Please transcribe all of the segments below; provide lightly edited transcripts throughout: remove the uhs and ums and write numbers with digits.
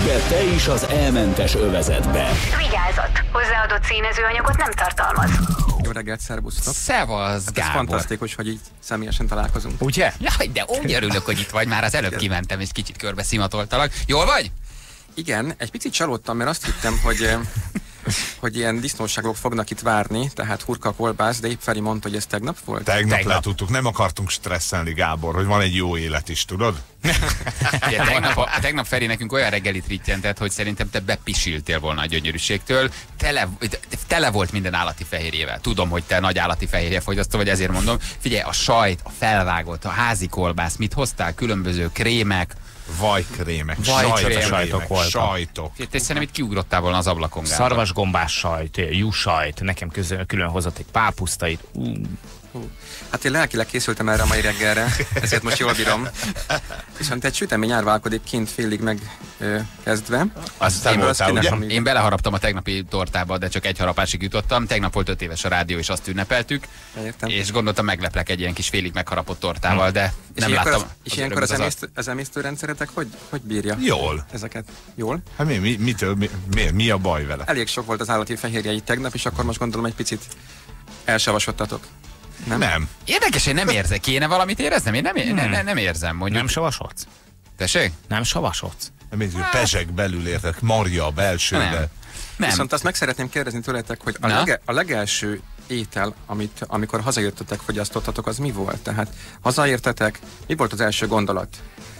be te is az elmentes övezetbe. Vigyázat! Hozzáadott színezőanyagot nem tartalmaz. Jó reggelt, szervusztok! Szevasz, Gábor! Ez fantasztikus, hogy így személyesen találkozunk. Ugye? Jaj, de úgy örülök, hogy itt vagy. Már az előbb kimentem, és kicsit körbe szimatoltalak. Jól vagy? Igen, egy picit csalódtam, mert azt hittem, hogy ilyen disznóságok fognak itt várni, tehát hurka kolbász, de épp Feri mondta, hogy ez tegnap volt? Tegnap letudtuk, nem akartunk stresszelni, Gábor, hogy van egy jó élet is, tudod? Ugye, tegnap Feri nekünk olyan reggelit rittyentett, hogy szerintem te bepisiltél volna a gyönyörűségtől. Tele volt minden állati fehérjével. Tudom, hogy te nagy állati fehérje fogyasztó vagy, ezért mondom. Figyelj, a sajt, a felvágott, a házi kolbász, mit hoztál? Különböző krémek. Vajkrémek, sajtok voltak. Sajtok. Te szerintem itt kiugrottál volna az ablakon, Gábor. Szarvasgombás sajt, juhsajt, nekem külön hozott egy pápusztait. Hát én lelkileg készültem erre a mai reggelre, ezért most jól bírom. Viszont egy sütemény árválkodik kint félig megkezdve. Én beleharaptam a tegnapi tortába, de csak egy harapásig jutottam. Tegnap volt 5 éves a rádió, és azt ünnepeltük. Értem. És gondoltam, megleplek egy ilyen kis félig megharapott tortával, de nem láttam. És ilyenkor az emésztőrendszeretek hogy bírja? Jól. Ezeket? Jól? Hát mi a baj vele? Elég sok volt az állati fehérjei tegnap, és akkor most gondolom egy picit elsavasodtatok. Nem. Érdekes, én nem érzek. Kéne valamit éreznem? Én nem érzem. Mondjuk. Nem savasodsz? Tessék? Nem savasodsz? Pezsek belül értek, marja a belsőbe. Nem. Viszont azt meg szeretném kérdezni tőletek, hogy a legelső étel, amikor hazajöttetek, fogyasztottatok, az mi volt? Tehát hazaértetek, mi volt az első gondolat?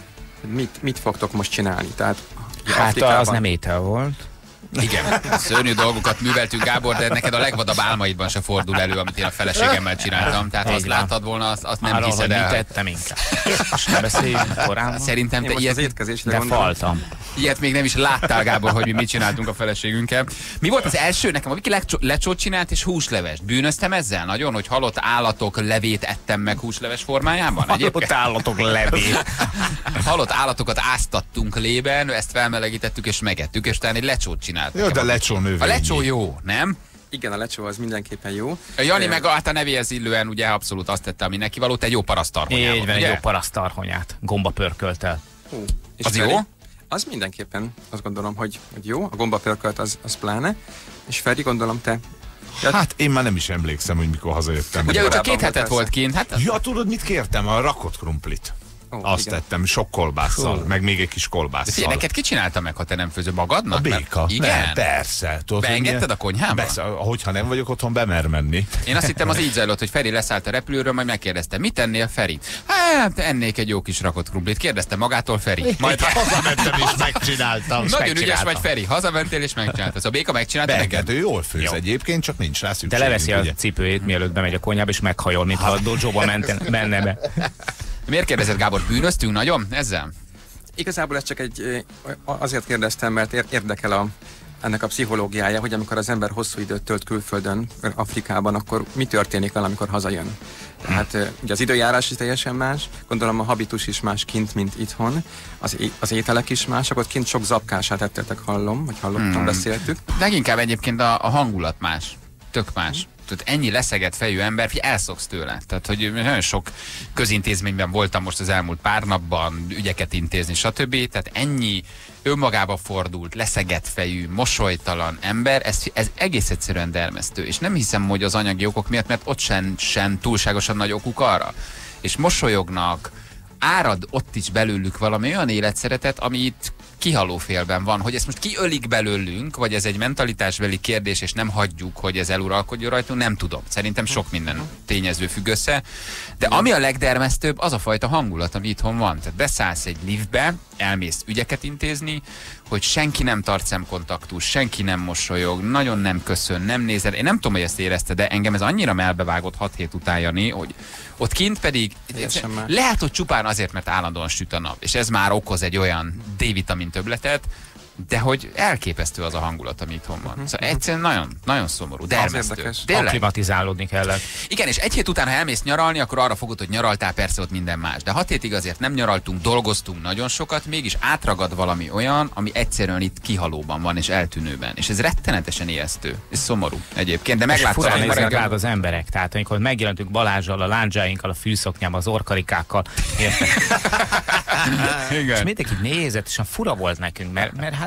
Mit fogtok most csinálni? Tehát hát az nem étel volt. Igen, szörnyű dolgokat műveltünk, Gábor, de neked a legvadabb álmaidban se fordul elő, amit én a feleségemmel csináltam. Tehát ha azt láttad volna, azt nem hiszed el. Tettem inkább. Most ne beszéljünk korábban. Szerintem te de faltam. Ilyet még nem is láttál, Gábor, hogy mi mit csináltunk a feleségünkkel. Mi volt az első? Nekem a Viki lecsót csinált és húslevest. Bűnöztem ezzel nagyon, hogy halott állatok levét ettem meg húsleves formájában? Halott állatok levét. Halott állatokat áztattunk lében, ezt felmelegítettük és megettük, és utána egy lecsót csináltunk. Jó, de a lecsó növényi. A lecsó jó, nem? Igen, a lecsó az mindenképpen jó. A Jani meg a nevéhez illően ugye abszolút azt tette, ami neki való, egy jó parasztarhonyával. Így van, egy jó parasztarhonyát. Gombapörköltel. Az jó? Az mindenképpen azt gondolom, hogy jó. A gombapörkölt az pláne. És Feri, gondolom te... Hát én már nem is emlékszem, hogy mikor hazajöttem. Ugye ő csak 2 hetet volt kint. Hát... Ja, tudod, mit kértem? A rakott krumplit. Azt igen. Tettem, sok kolbásszal, meg még egy kis kolbásszal. Figyelj, neked ki csinálta meg, ha te nem főzöl magadnak? A béka. Igen? Nem, persze. Tudod, beengedted a konyhába? Hogyha nem vagyok otthon, bemer menni. Én azt hittem, az így zajlott, hogy Feri leszállt a repülőről, majd megkérdezte, mit ennél, Feri? Hát ennék egy jó kis rakott krumplit. Kérdezte magától, Feri. Majd hazamentem és megcsináltam. Nagyon ügyes vagy, Feri. Hazamentél és megcsináltad. A béka megcsinálta neked? Ő jól főz egyébként, csak nincs rá szükség. De leveszi a cipőjét, mielőtt bemegy a konyhába, és meghajol, mintha a dojóba menne be. Miért kérdezett, Gábor, bűnöztünk nagyon ezzel? Igazából ez csak azért kérdeztem, mert érdekel ennek a pszichológiája, hogy amikor az ember hosszú időt tölt külföldön, Afrikában, akkor mi történik vele, amikor hazajön. Tehát ugye az időjárás is teljesen más, gondolom a habitus is más kint, mint itthon, az ételek is mások, ott kint sok zapkását ettetek, hallottam, beszéltük. Leginkább egyébként a hangulat más, tök más. Tehát ennyi leszegett fejű ember, hogy elszoksz tőle. Tehát, hogy nagyon sok közintézményben voltam most az elmúlt pár napban, ügyeket intézni, stb. Tehát ennyi önmagába fordult, leszegett fejű, mosolytalan ember, ez egész egyszerűen dermesztő. És nem hiszem, hogy az anyagi okok miatt, mert ott sem túlságosan nagy okuk arra. És mosolyognak, árad ott is belőlük valami olyan életszeretet, ami itt kihalófélben van, hogy ezt most kiölik belőlünk, vagy ez egy mentalitásbeli kérdés, és nem hagyjuk, hogy ez eluralkodjon rajtunk, nem tudom. Szerintem sok minden tényező függ össze. De ami a legdermesztőbb, az a fajta hangulat, ami itthon van. Tehát beszállsz egy liftbe, elmész ügyeket intézni, hogy senki nem tart szemkontaktus, senki nem mosolyog, nagyon nem köszön, nem nézel. Én nem tudom, hogy ezt érezte, de engem ez annyira melbevágott 6 hét után, Jani, hogy ott kint pedig lehet, hogy csupán azért, mert állandóan süt a nap, és ez már okoz egy olyan D-vitamin többletet, de hogy elképesztő az a hangulat, ami itthon van. Szóval egyszerűen nagyon, nagyon szomorú, dermesztő. Akklimatizálódni kellett. Igen, és 1 hét után, ha elmész nyaralni, akkor arra fogod, hogy nyaraltál, persze ott minden más. De 6 hétig azért nem nyaraltunk, dolgoztunk nagyon sokat, mégis átragad valami olyan, ami egyszerűen itt kihalóban van és eltűnőben. És ez rettenetesen ijesztő. Ez szomorú egyébként, de meglátszom, hogy néznek rád az emberek. Tehát amikor megjelentünk Balázsral, a lándzsáinkkal, a fűszoknyával, az orkarikákkal, és mindenki nézett, és fura volt nekünk, mert hát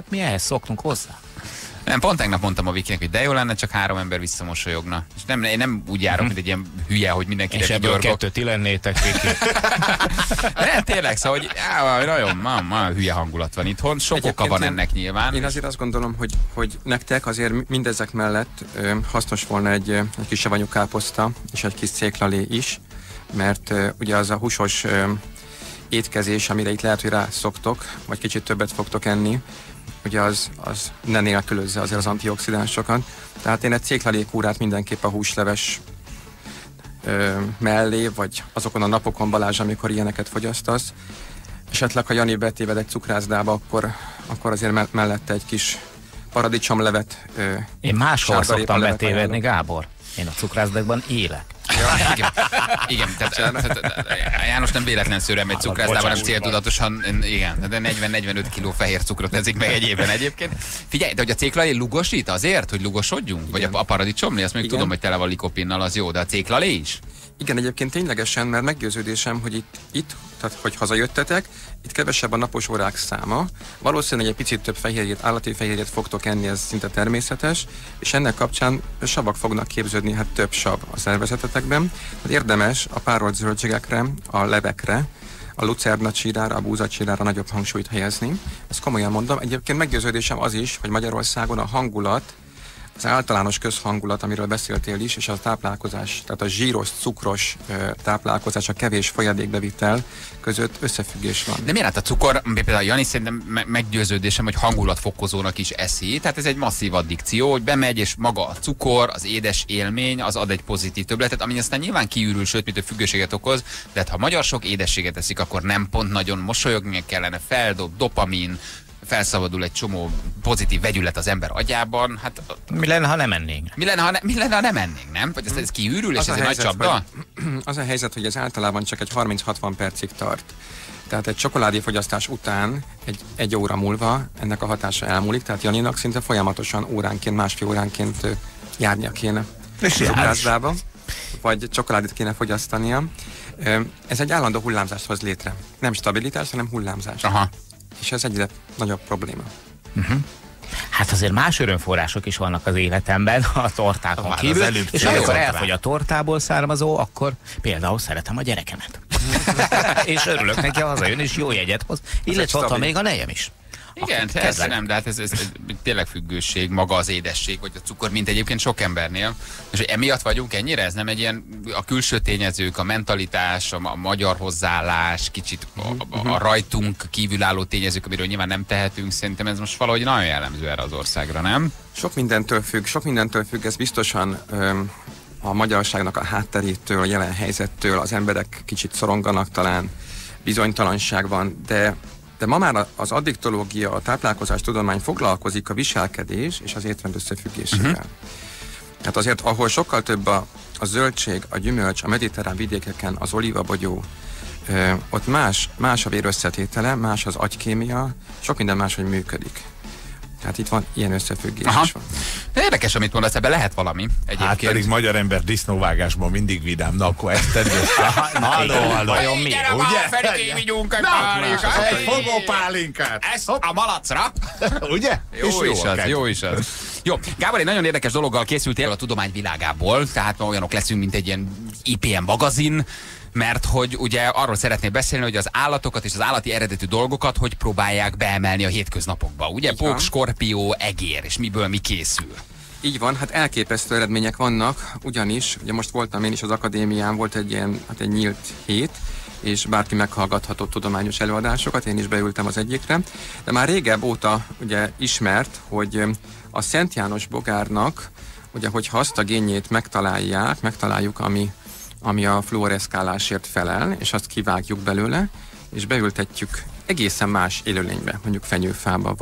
hát mi ehhez szoktunk hozzá. Nem, pont tegnap mondtam a Vikinek, hogy de jó lenne, csak 3 ember visszamosolyogna. És én nem úgy járok, mint egy ilyen hülye, hogy mindenkire és ebből 2 ti lennétek, Viki. Nem, tényleg, szóval, hogy nagyon hülye hangulat van itthon. Sok oka van ennek nyilván. Én azért azt gondolom, hogy nektek azért mindezek mellett hasznos volna egy kis savanyú káposzta és egy kis céklalé is, mert ugye az a húsos étkezés, amire itt lehet, hogy rászoktok, vagy kicsit többet fogtok enni, ugye az ne nélkülözze azért az antioxidánsokat. Tehát én egy céklalékúrát mindenképp a húsleves mellé, vagy azokon a napokon, Balázs, amikor ilyeneket fogyasztasz. Esetleg, ha Jani betéved egy cukrászdába, akkor azért mellette egy kis paradicsomlevet. Én máshol szoktam betévedni, Gábor. Én a cukrászdákban élek. Ja, igen, tehát János nem véletlen szőre megy cukrászdába, nem céltudatosan, igen, de 40-45 kiló fehér cukrot ezik meg egy évben egyébként. Figyelj, de hogy a céklalé lugosít azért, hogy lugosodjunk? Igen. Vagy a paradicsomlé, azt még tudom, hogy tele van likopinnal, az jó, de a céklalé is? Igen, egyébként ténylegesen, mert meggyőződésem, hogy itt tehát hogy hazajöttetek, itt kevesebb a napos órák száma, valószínűleg egy picit több fehérjét, állati fehérjét fogtok enni, ez szinte természetes, és ennek kapcsán savak fognak képződni, hát több sav a szervezetetekben. Érdemes a párolt zöldségekre, a levekre, a lucerna csírára, a búzacsírára nagyobb hangsúlyt helyezni. Ezt komolyan mondom. Egyébként meggyőződésem az is, hogy Magyarországon a hangulat, az általános közhangulat, amiről beszéltél is, és a táplálkozás, tehát a zsíros, cukros táplálkozás, a kevés folyadékbevitel között összefüggés van. De miért hát a cukor, például Jani szerintem meggyőződésem, hogy hangulatfokozónak is eszi, tehát ez egy masszív addikció, hogy bemegy, és maga a cukor, az édes élmény, az ad egy pozitív többletet, ami aztán nyilván kiürül, sőt, mint a függőséget okoz, de hát, ha magyar sok édességet eszik, akkor nem pont nagyon mosolyogni kellene, feldob, dopamin, felszabadul egy csomó pozitív vegyület az ember agyában, hát... Mi lenne, ha nem ennénk? Mi lenne, ha nem ennénk, nem? Vagy ez kiürül, és ez egy nagy csapda? Az a helyzet, hogy ez általában csak egy 30-60 percig tart. Tehát egy csokoládéfogyasztás után, egy óra múlva ennek a hatása elmúlik, tehát Janinak szinte folyamatosan óránként, másfél óránként járnia kéne a cukrászdába, vagy csokoládét kéne fogyasztania. Ez egy állandó hullámzást hoz létre. Nem stabilitás, hanem hullámzás. Aha. És ez egyre nagyobb probléma. Hát azért más örömforrások is vannak az életemben, a tortákon kívül, és amikor elfogy a tortából származó, akkor például szeretem a gyerekemet. És örülök neki, ha hazajön, és jó jegyet hoz. Illetve ott van még a nejem is. Igen, persze nem, de hát ez tényleg függőség, maga az édesség, vagy a cukor, mint egyébként sok embernél. És hogy emiatt vagyunk ennyire? Ez nem egy ilyen, a külső tényezők, a mentalitás, a magyar hozzáállás, kicsit a rajtunk kívülálló tényezők, amiről nyilván nem tehetünk, szerintem ez most valahogy nagyon jellemző erre az országra, nem? Sok mindentől függ, ez biztosan a magyarságnak a hátterétől, a jelen helyzettől, az emberek kicsit szoronganak talán, bizonytalanság van, de ma már az addiktológia, a táplálkozás tudomány foglalkozik a viselkedés és az étrend összefüggésével. Hát azért, ahol sokkal több a zöldség, a gyümölcs, a mediterrán vidékeken, az olívabogyó, ott más a vér összetétele, más az agykémia, sok minden máshogy működik. Hát itt van ilyen összefüggés is van. Érdekes, amit mondasz, ebben lehet valami egyébként. Hát pedig magyar ember disznóvágásban mindig vidám, na akkor ezt tedd össze. Halló. Mi? Ugye? Ferikém, vigyunk egy pálinkát. Egy fogópálinkát. Ezt a malacra. Ugye? Jó is az. Jó, Gábor, egy nagyon érdekes dologgal készültél a tudomány világából, tehát ma olyanok leszünk, mint egy ilyen IPM magazin, mert hogy ugye arról szeretnél beszélni, hogy az állatokat és az állati eredetű dolgokat hogy próbálják beemelni a hétköznapokba. Ugye pók, skorpió, egér, és miből mi készül. Így van, hát elképesztő eredmények vannak, ugyanis, ugye most voltam én is az akadémián, volt egy ilyen, hát egy nyílt hét, és bárki meghallgathatott tudományos előadásokat, én is beültem az egyikre, de már régebb óta ugye ismert, hogy a Szent János bogárnak, ugye, hogyha azt a génjét megtaláljuk, ami a fluoreszkálásért felel, és azt kivágjuk belőle, és beültetjük egészen más élőlénybe, mondjuk fenyőfába,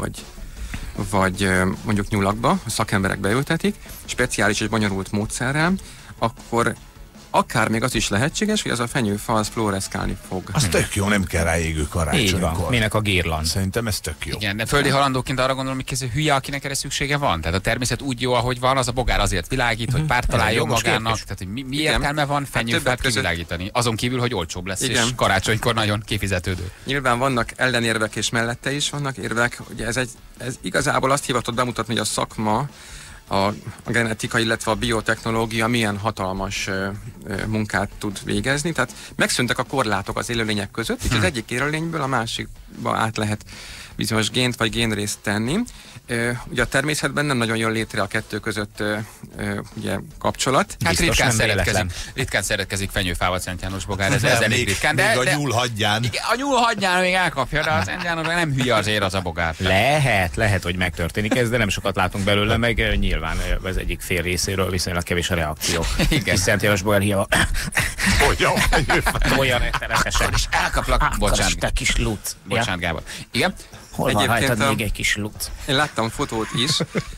vagy mondjuk nyulakba, a szakemberek beültetik, speciális és bonyolult módszerrel, akkor akár még az is lehetséges, hogy az a fenyőfa az fluoreszkálni fog. Az tök jó, nem kell ráégő karácsonykor. Így van, minek a gírland. Szerintem ez tök jó. Igen, de földi halandóként arra gondolom, hogy ez hülye, akinek erre szüksége van. Tehát a természet úgy jó, ahogy van, az a bogár azért világít, hogy párt találjon magának. Tehát, hogy mi értelme van fenyőfát kivilágítani? Azon kívül, hogy olcsóbb lesz, és karácsonykor nagyon kifizetődő. Nyilván vannak ellenérvek és mellette is vannak érvek. Ugye ez igazából azt hivatott bemutatni, hogy a szakma, a genetika, illetve a biotechnológia milyen hatalmas munkát tud végezni. Tehát megszűntek a korlátok az élőlények között, és az egyik élőlényből a másikba át lehet bizonyos gént vagy génrészt tenni. Ugye a természetben nem nagyon jön létre a kettő között ugye, kapcsolat. Hát ritkán szeretkezik fenyőfával Szent János bogár, ez elég ritkán. De a nyúlhaggyán. Igen, a nyúlhaggyán még elkapja, de a Szent János nem hülye azért az a bogár. Lehet, hogy megtörténik ez, de nem sokat látunk belőle, meg nyilván az egyik fél részéről viszonylag kevés a reakció. Igen. Szent János bogár hiába. Olyan rettenetesen. És elkaplak. Bocsánat. Te kis luc. Bocsánat, Gábor. Igen? Hol van rajtad még egy kis luc? Én láttam fotót is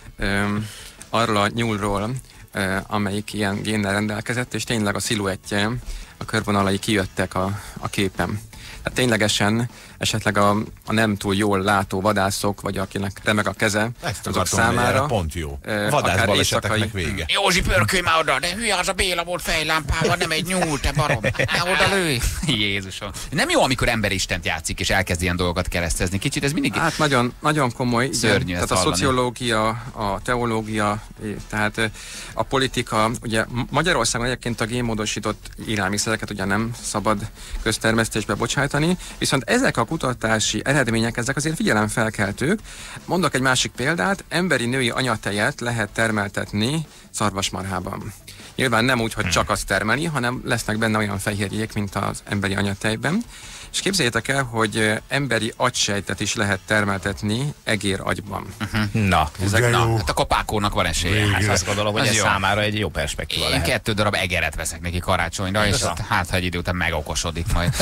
arról a nyúlról, amelyik ilyen génnel rendelkezett, és tényleg a sziluettje, a körvonalai kijöttek a képen. Tehát ténylegesen esetleg a nem túl jól látó vadászok, vagy akinek remeg a keze, azok számára pont jó. Vadászbaleseteknek vége. Józsi, pörkölj már oda, de hülye az a Béla volt fejlámpával, nem egy nyúl, te barom. Ne oda lőj. Jézusom. Nem jó, amikor emberistent játszik, és elkezd ilyen dolgokat keresztezni. Kicsit ez mindig... Hát nagyon komoly. Szörnyű. Tehát a szociológia, a teológia, tehát a politika, ugye Magyarországon egyébként a génmódosított élelmiszereket ugye nem szabad köztermesztésbe bocsájtani, viszont ezek a kutatási eredmények, ezek azért figyelemfelkeltők. Mondok egy másik példát, emberi női anyatejet lehet termeltetni szarvasmarhában. Nyilván nem úgy, hogy csak azt termeli, hanem lesznek benne olyan fehérjék, mint az emberi anyatejben. És képzeljétek el, hogy emberi agysejtet is lehet termeltetni egéragyban. Na, hát a kopákónak van esélye. Hát azt gondolom, hogy ez számára egy jó perspektíva lehet. Én 2 darab egeret veszek neki karácsonyra, és hát, ha egy idő után megokosodik majd.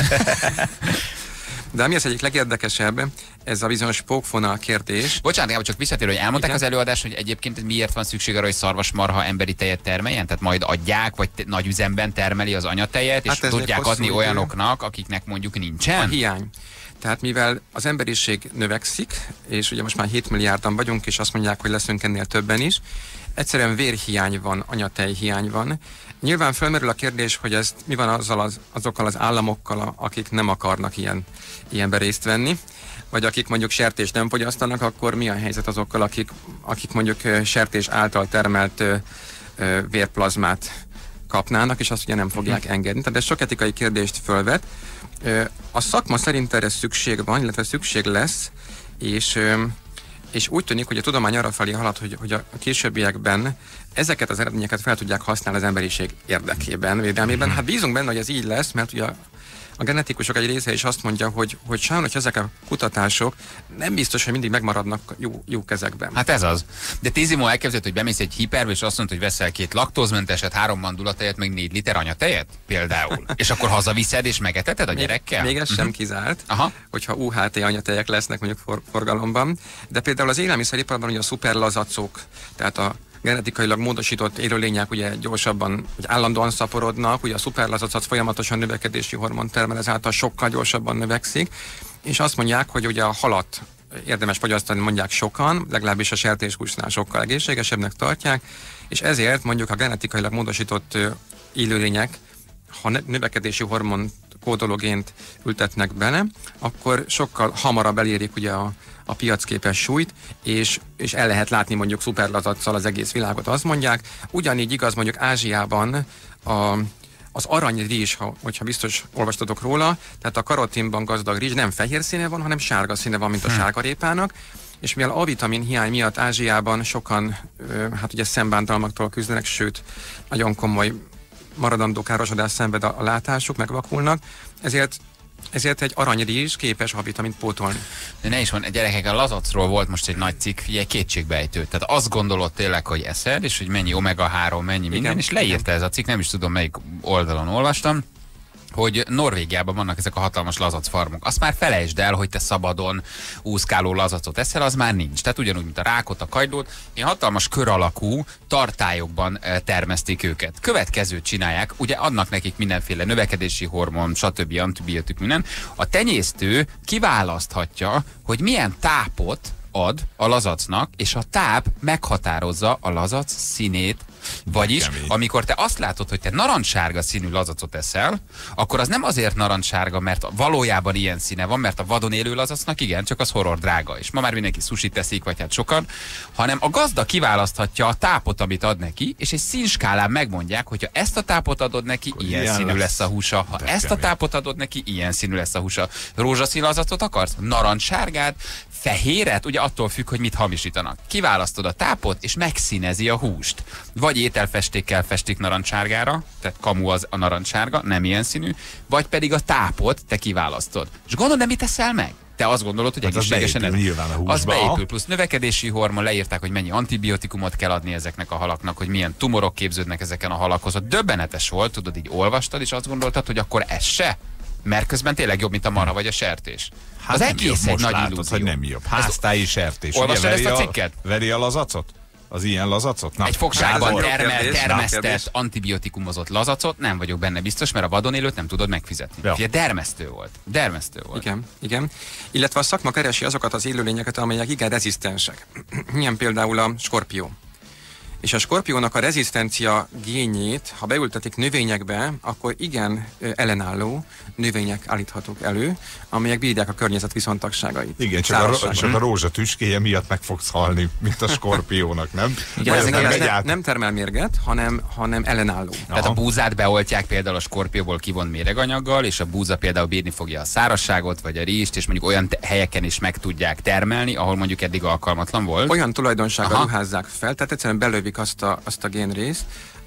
De ami az egyik legérdekesebb, ez a bizonyos pókfonal kérdés. Bocsánat, Gábor, csak visszatérő, hogy elmondták az előadás, hogy egyébként miért van szükség arra, hogy szarvasmarha emberi tejet termeljen? Tehát majd adják, vagy nagy üzemben termeli az anyatejet, és tudják adni olyanoknak, akiknek mondjuk nincsen? A hiány. Tehát mivel az emberiség növekszik, és ugye most már 7 milliárdan vagyunk, és azt mondják, hogy leszünk ennél többen is, egyszerűen vérhiány van, anyatejhiány van. Nyilván felmerül a kérdés, hogy ez mi van azokkal az államokkal, akik nem akarnak ilyenbe részt venni, vagy akik mondjuk sertést nem fogyasztanak, akkor mi a helyzet azokkal, akik mondjuk sertés által termelt vérplazmát kapnának, és azt ugye nem fogják engedni. Tehát ez sok etikai kérdést fölvet. A szakma szerint erre szükség van, illetve szükség lesz, és úgy tűnik, hogy a tudomány arra felé halad, hogy a későbbiekben ezeket az eredményeket fel tudják használni az emberiség érdekében, védelmében. Hát bízunk benne, hogy ez így lesz, mert ugye a genetikusok egy része is azt mondja, hogy sajnos ezek a kutatások nem biztos, hogy mindig megmaradnak jó kezekben. Hát ez az. De Tizimo elképzelhető, hogy bemész egy hiperbe, és azt mondod, hogy veszel 2 laktózmenteset, 3 mandulatejet, meg 4 liter anyatejet például. És akkor hazaviszed, és megeteted a gyerekkel? Még ez sem kizárt, hogyha UHT anyatejek lesznek mondjuk forgalomban. De például az élelmiszeriparban ugye a szuperlazacok, tehát a genetikailag módosított élőlények ugye gyorsabban, vagy állandóan szaporodnak, ugye a szuperlazac az folyamatosan növekedési hormon termel, ezáltal sokkal gyorsabban növekszik, és azt mondják, hogy ugye a halat érdemes fogyasztani, mondják sokan, legalábbis a sertéshúsnál sokkal egészségesebbnek tartják, és ezért mondjuk a genetikailag módosított élőlények, ha növekedési hormon kódologént ültetnek bele, akkor sokkal hamarabb elérik ugye a piacképes súlyt, és el lehet látni mondjuk szuperlazaccal az egész világot, azt mondják. Ugyanígy igaz mondjuk Ázsiában az aranyrizs, hogyha biztos olvastatok róla, tehát a karotinban gazdag rizs nem fehér színe van, hanem sárga színe van, mint a sárgarépának, és mivel A-vitamin hiány miatt Ázsiában sokan hát ugye szembántalmaktól küzdenek, sőt nagyon komoly maradandó károsodás szenved a látásuk, megvakulnak, ezért egy aranyrizs képes A-vitamint pótolni. De ne is van, gyerekek, a lazacról volt most egy nagy cikk, ugye kétségbejtő. Tehát azt gondolod tényleg, hogy eszed, és hogy mennyi omega-3, mennyi minden, és leírta ez a cikk, nem is tudom melyik oldalon olvastam, hogy Norvégiában vannak ezek a hatalmas lazacfarmok. Azt már felejtsd el, hogy te szabadon úszkáló lazacot eszel, az már nincs. Tehát ugyanúgy, mint a rákot, a kagylót, ilyen hatalmas kör alakú tartályokban termesztik őket. Következőt csinálják, ugye adnak nekik mindenféle növekedési hormon, stb. Antibiotik, minden. A tenyésztő kiválaszthatja, hogy milyen tápot ad a lazacnak, és a táp meghatározza a lazac színét. Vagyis, amikor te azt látod, hogy te narancssárga színű lazacot eszel, akkor az nem azért narancssárga, mert valójában ilyen színe van, mert a vadon élő lazacnak igen, csak az horror drága. És ma már mindenki sushit teszik, vagy hát sokan, hanem a gazda kiválaszthatja a tápot, amit ad neki, és egy színskálán megmondják, hogyha ezt a tápot adod neki, akkor ilyen színű lesz a húsa. Ha ezt a tápot adod neki, ilyen színű lesz a húsa. Rózsaszín lazacot akarsz? Narancssárgát? Fehéret? Ugye attól függ, hogy mit hamisítanak. Kiválasztod a tápot, és megszínezi a húst. Vagy ételfestékkel festik narancssárgára, tehát kamu az a narancssárga, nem ilyen színű, vagy pedig a tápot te kiválasztod. És gondolod, mit teszel meg? Te azt gondolod, hogy egészségesen ez. Az beépül, plusz növekedési hormon, leírták, hogy mennyi antibiotikumot kell adni ezeknek a halaknak, hogy milyen tumorok képződnek ezeken a halakhoz. Döbbenetes volt, tudod, így olvastad, és azt gondoltad, hogy akkor ez se? Mert közben tényleg jobb, mint a marha vagy a sertés. Hát az egész egy nagy látod, illúzió. hogy nem jobb. Háztáji sertés. Olvastad ezt a cikket? Veri a lazacot? Az ilyen lazacot? Na, egy fogságban termesztett, antibiotikumozott lazacot, nem vagyok benne biztos, mert a vadon élőt nem tudod megfizetni. Ja. Ugye dermesztő volt. Dermesztő volt. Igen, igen. Illetve a szakma keresi azokat az élőlényeket, amelyek igen rezisztensek. Ilyen például a skorpió. És a skorpiónak a rezisztencia génjét, ha beültetik növényekbe, akkor igen ellenálló növények állíthatók elő, amelyek bírják a környezet viszontagságait. Igen, csak a rózsa tüskéje miatt meg fogsz halni, mint a skorpiónak, nem? Igen, nem termel mérget, hanem ellenálló. Tehát a búzát beoltják például a skorpióból kivont méreganyaggal, és a búza például bírni fogja a szárazságot, vagy a rizst, és mondjuk olyan helyeken is meg tudják termelni, ahol mondjuk eddig alkalmatlan volt. Olyan tulajdonsággal ruházzák fel, tehát egyszerűen belővik azt a génrészt,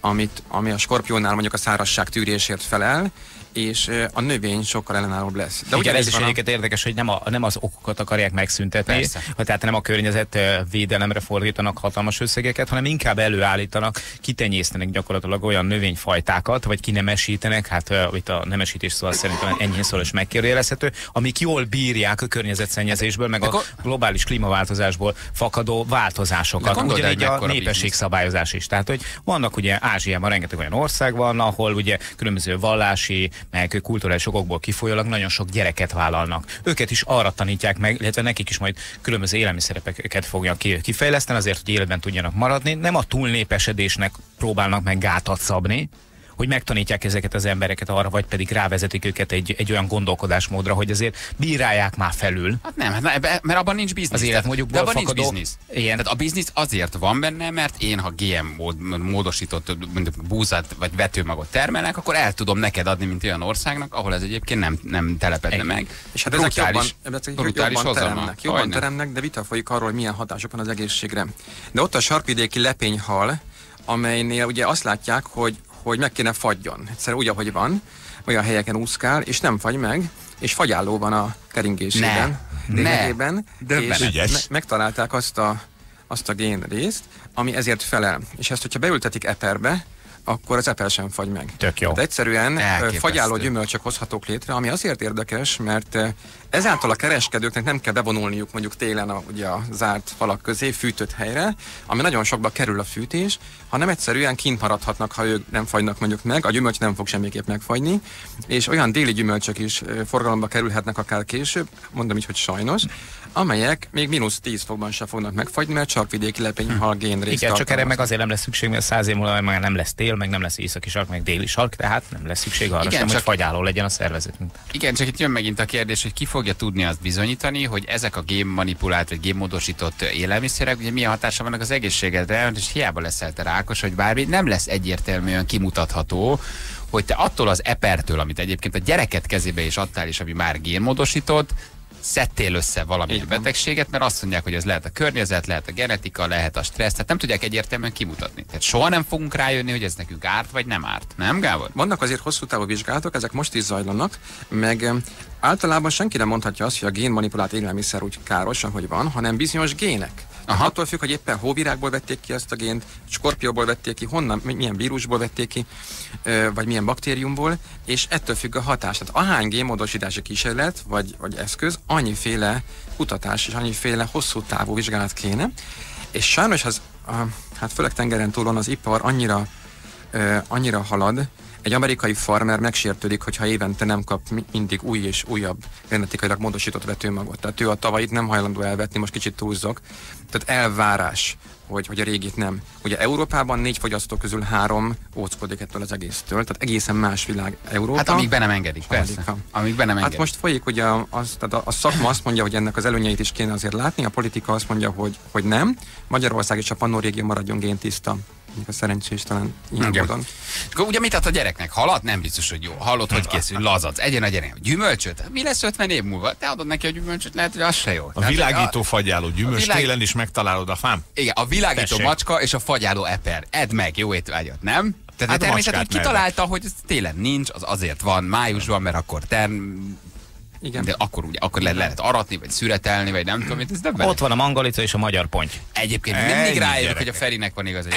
ami a skorpiónál mondjuk a szárazság tűrésért felel, és a növény sokkal ellenállóbb lesz. De ugye ez is egyébként érdekes, hogy nem az okokat akarják megszüntetni, tehát nem a környezetvédelemre fordítanak hatalmas összegeket, hanem inkább előállítanak, kitenyésztenek gyakorlatilag olyan növényfajtákat, vagy kinemesítenek, hát itt a nemesítés szó szerintem ennyi szól is megkérdőjelezhető, amik jól bírják a környezetszennyezésből, meg a globális klímaváltozásból fakadó változásokat. Ugyanígy a népességszabályozás is. Tehát, hogy vannak ugye Ázsiában rengeteg olyan ország van, ahol ugye különböző vallási meg kulturális okokból kifolyólag nagyon sok gyereket vállalnak. Őket is arra tanítják meg, illetve nekik is majd különböző élelmiszereket fognak kifejleszteni, azért, hogy életben tudjanak maradni. Nem a túlnépesedésnek próbálnak meg gátat szabni, hogy megtanítják ezeket az embereket arra, vagy pedig rávezetik őket egy olyan gondolkodásmódra, hogy azért bírálják már felül. Hát nem, mert abban nincs biznisz. Az életmódjukból abban nincs biznisz. Tehát a biznisz azért van benne, mert én, ha GM módosított búzát vagy vetőmagot termelnek, akkor el tudom neked adni, mint olyan országnak, ahol ez egyébként nem telepedne meg. És hát ezek jobban teremnek, de vita folyik arról, hogy milyen hatások van az egészségre. De ott a sarkvidéki lepényhal, amelynél ugye azt látják, hogy meg kéne fagyjon. Egyszerűen úgy, ahogy van, olyan helyeken úszkál, és nem fagy meg, és fagyálló van a keringésében, lényegében, és megtalálták azt a génrészt, ami ezért felel. És ezt, hogyha beültetik eperbe, akkor az eper sem fagy meg. Tök jó. Tehát egyszerűen fagyálló gyümölcsök hozhatók létre, ami azért érdekes, mert ezáltal a kereskedőknek nem kell bevonulniuk mondjuk télen ugye a zárt falak közé, fűtött helyre, ami nagyon sokba kerül a fűtés, hanem egyszerűen kint maradhatnak, ha ők nem fagynak mondjuk meg, a gyümölcs nem fog semmiképp megfagyni, és olyan déli gyümölcsök is forgalomba kerülhetnek akár később, mondom így, hogy sajnos, amelyek még -10 fokban sem fognak megfagyni, mert sarkvidéki lepényhal génrészt. Igen, csak erre meg azért nem lesz szükség, mert 100 év múlva már nem lesz tél, meg nem lesz északi sark, meg déli sark, tehát nem lesz szükség arra sem, hogy fagyálló legyen a szervezetünk. Igen, csak itt jön megint a kérdés, hogy ki fogja tudni azt bizonyítani, hogy ezek a génmanipulált vagy génmódosított élelmiszerek, ugye milyen hatása vannak az egészségedre, és hiába leszel te rákos, vagy bármi, nem lesz egyértelműen kimutatható, hogy te attól az epertől, amit egyébként a gyereket kezébe is adtál, és ami már génmódosított, szedtél össze valami betegséget, mert azt mondják, hogy ez lehet a környezet, lehet a genetika, lehet a stressz, tehát nem tudják egyértelműen kimutatni. Tehát soha nem fogunk rájönni, hogy ez nekünk árt, vagy nem árt. Nem, Gábor? Vannak azért hosszú távú vizsgálatok, ezek most is zajlanak, meg általában senki nem mondhatja azt, hogy a génmanipulált élelmiszer úgy káros, ahogy van, hanem bizonyos gének Attól függ, hogy éppen hóvirágból vették ki ezt a gént, skorpióból vették ki, honnan, milyen vírusból vették ki, vagy milyen baktériumból, és ettől függ a hatás. Tehát ahány génmódosítási kísérlet, vagy eszköz, annyiféle kutatás és annyiféle hosszú távú vizsgálat kéne, és sajnos hát főleg tengeren túlon az ipar annyira halad, egy amerikai farmer megsértődik, hogyha évente nem kap mindig új és újabb genetikailag módosított vetőmagot. Tehát ő a tavait nem hajlandó elvetni, most kicsit túlzok. Tehát elvárás, hogy a régit nem. Ugye Európában 4 fogyasztó közül 3 óckodik ettől az egésztől, tehát egészen más világ Európa. Hát amíg be nem engedik, persze. Amíg be nem engedik. Hát most folyik, ugye tehát a szakma azt mondja, hogy ennek az előnyeit is kéne azért látni, a politika azt mondja, hogy nem. Magyarország és a Pannó régió maradjon géntiszta. A szerencsés talán ilyen módon. Ugye mit ad a gyereknek? Halat? Nem biztos, hogy jó. Hallod, hogy készül? Lazac. Egyen a gyerek. Gyümölcsöt? Mi lesz 50 év múlva? Te adod neki a gyümölcsöt, lehet, hogy az se jó. A világító fagyáló gyümölcs télen is megtalálod a fám? Igen, a világító macska és a fagyáló eper. Edd meg, jó étvágyat, nem? Tehát hát természet úgy kitalálta, hogy ez télen nincs, az azért van, májusban, mert akkor igen. De akkor lehet aratni, vagy szüretelni, vagy nem tudom, ez nem ott van a mangalica és a magyar ponty. Egyébként mindig rájövök, hogy a Ferinek van igaz.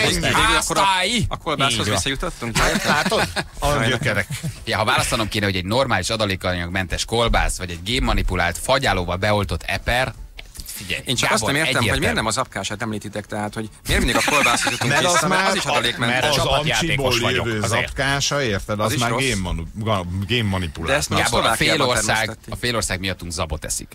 A kolbászhoz visszajutottunk. Látod? Gyökerek. Ja, ha választanom kéne, hogy egy normális adalékanyagmentes kolbász, vagy egy génmanipulált fagyálóval beoltott eper, figyelj, én csak azt nem értem, hogy miért nem az apkását említitek, tehát, hogy miért mindig a kolbászhoz jutunk vissza, mert az is adalékmentes. Az amcsiból jövő az apkása, érted? Az már génmanipulált. Gábor, a félország miattunk zabot eszik.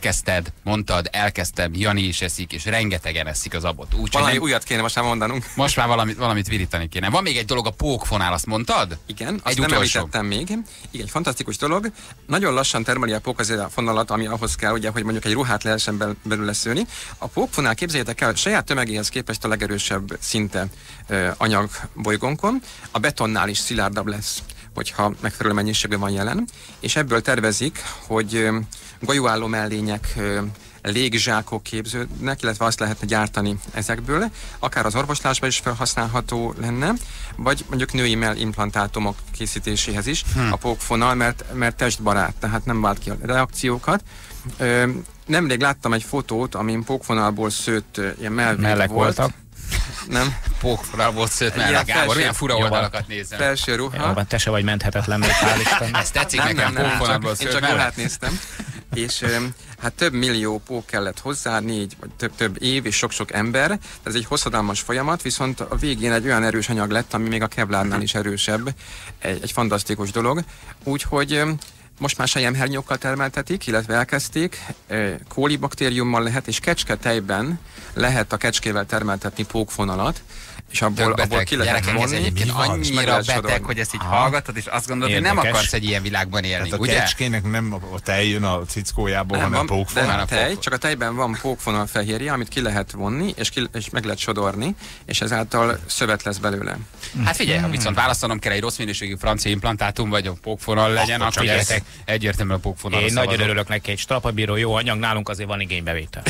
Elkezdtem, Jani is eszik, és rengetegen eszik a zabot. Valami újat kéne most már mondanunk. Most már valamit virítani kéne. Van még egy dolog, a pókfonál, azt mondtad? Igen, azt nem említettem még. Igen, egy fantasztikus dolog. Nagyon lassan termeli a pók azért a fonalat, ami ahhoz kell, ugye, hogy mondjuk egy ruhát lehessen belőle szőni. A pókfonál, képzeljétek el, saját tömegéhez képest a legerősebb szinte anyag bolygónkon. A betonnál is szilárdabb lesz, hogyha megfelelő mennyiségben van jelen, és ebből tervezik, hogy golyóálló mellények, légzsákok képződnek, illetve azt lehetne gyártani ezekből, akár az orvoslásban is felhasználható lenne, vagy mondjuk női mellimplantátumok készítéséhez is a pókfonal, mert testbarát, tehát nem vált ki a reakciókat. Nemrég láttam egy fotót, amin pókfonalból szőtt ilyen mellek voltak. Nem? Pókfonalból szőtt mellek. Gábor, milyen fura oldalakat nézem. Felső ruha. Jó, te se vagy menthetetlen, még hál' Isten. Ez tetszik nekem, pókfonalból szőtt mellek. Én csak ruhát néztem. És hát több millió pók kellett hozzá, 4 vagy több év és sok-sok ember. Ez egy hosszadalmas folyamat, viszont a végén egy olyan erős anyag lett, ami még a kevlárnál is erősebb. Egy fantasztikus dolog. Úgyhogy most már selyemhernyókkal termeltetik, illetve elkezdték, kólibaktériummal lehet, és kecsketejben lehet a kecskével termeltetni pókfonalat, és abból ki lehet vonni. Ez egyébként annyira beteg, hogy ezt így hallgatod, és azt gondolod, hogy nem akarsz egy ilyen világban élni, tehát ugye? A kecskének nem a tej jön a cickójából, hanem a pókfonal. Csak a tejben van pókfonal fehérje, amit ki lehet vonni, és meg lehet sodorni, és ezáltal szövet lesz belőle. Hát figyelj, ha viszont választanom kell egy rossz minőségű francia implantátum, vagy a pókfonal legyen, akkor egyértelműen a pókfonal. Én nagyon örülök neki, egy strapabíró jó anyag, nálunk azért van igénybevétel.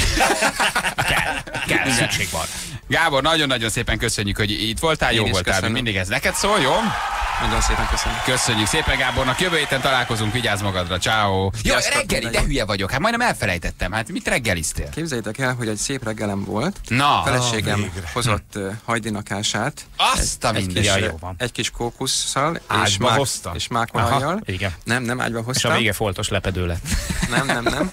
kell, szükség van. Gábor, nagyon-nagyon szépen köszönjük, hogy itt voltál, jó voltál, mindig ez neked szól, jó? Nagyon szépen köszönöm. Köszönjük szépen Gábornak, jövő héten találkozunk, vigyázz magadra, ciao. Jó, reggeli, de hülye vagyok, hát majdnem elfelejtettem, hát mit reggeliztél? Képzeljétek el, hogy egy szép reggelem volt. Na, feleségem hozott hajdinakását. Azt a egy kis kókusszal és mákolajjal. Nem ágyba hoztam. És a vége foltos lepedő lett. Nem.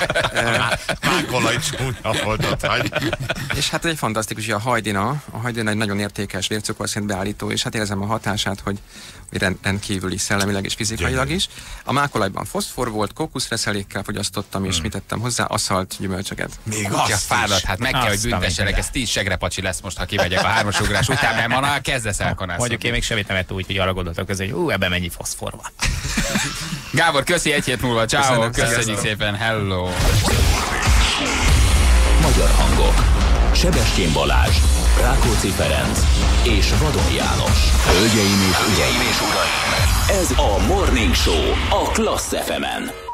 Mákolaj csúnya volt ott hagy. És hát egy fantasztikus, hogy a hajdina egy nagyon értékes vércukorszint beállító, és hát érzem a hatását, hogy rendkívüli szellemileg és fizikailag is. A mákolajban foszfor volt, kókuszreszelékkel fogyasztottam, és mit tettem hozzá? Aszalt gyümölcsöket. Még azt fádat, hát meg kell, hogy büntessenek, ez 10 segrepacsi lesz most, ha kimegyek a 3-as ugrás után, mert ma kezdesz elkanászolni. Mondjuk én még semmit nem ettem úgy, hogy arra gondoltak közé, hogy ebben mennyi foszfor van. Gábor, köszi, egy hét múlva, ciao, köszönjük szépen, hello. Magyar hangok. Sebestyén Balázs, Rákóczi Ferenc és Vadon János. Hölgyeim és uraim, ez a Morning Show a Klassz FM-en.